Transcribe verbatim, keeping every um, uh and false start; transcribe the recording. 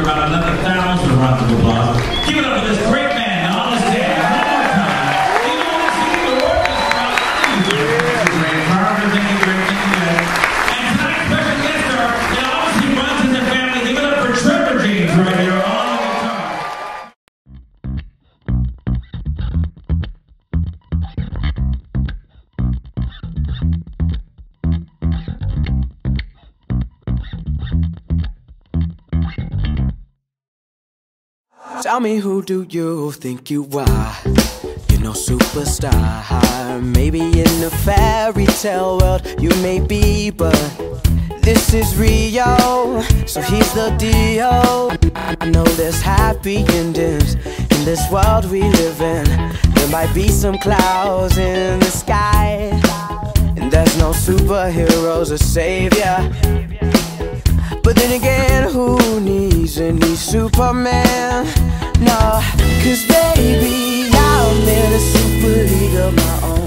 about another thousand rounds of applause. Give it up for this great man on the stage. One more time. You know what? See the orchestra. Great Carver, thank you, great, thank you, guys. And tonight's special guest star, it obviously runs in the family. Give it up for Trevor James right here on the guitar. Tell me, who do you think you are? You're no superstar. Maybe in a fairy tale world you may be, but this is Rio, so here's the deal. I know there's happy endings in this world we live in. There might be some clouds in the sky, and there's no superheroes or savior. But then again, who needs any Superman? No, cause baby, I'm in a super league of my own.